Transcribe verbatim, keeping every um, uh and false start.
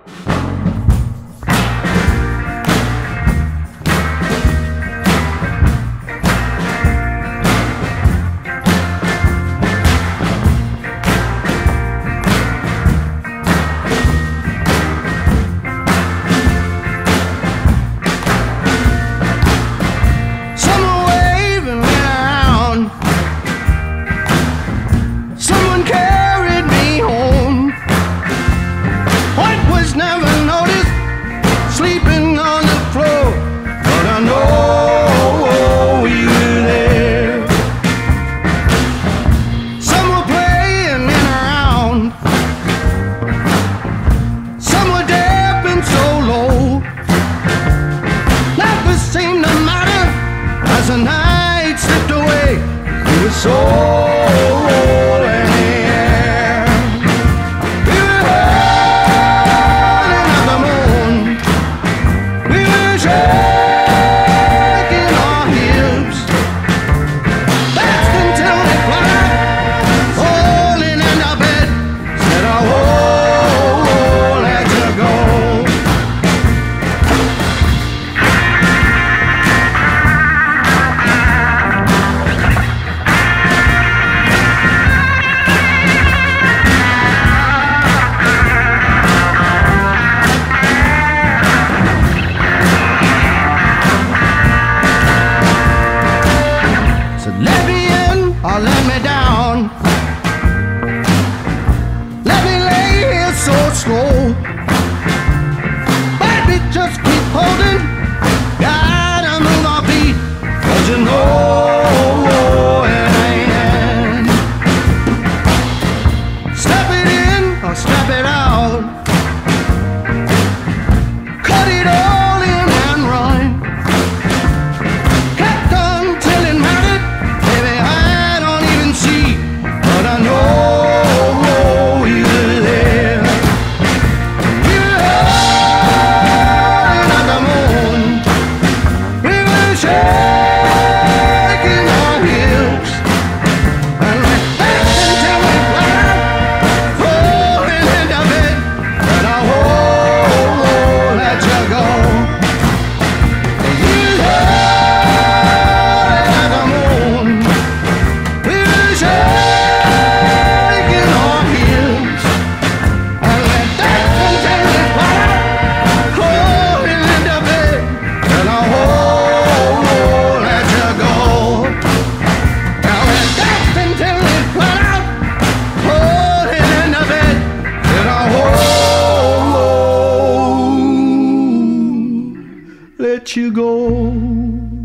As the night slipped away, we were so rolling in the air. We were holding out the moon. We were shaking our hips. That's until they cried, falling in our bed. Said, I won't let you go. Let me in or let me down. Let me lay here so slow. Baby, just keep holding. Gotta move our feet, 'cause you know it ain't end. Step it in or step it out. Cut it all in and run. Kept on till it mattered. But I know you were there. We were holding out the moon. We were shaking our hips. And we danced until we cried, falling into bed. But I won't let you go. We were holding out the moon. We were shaking let you go.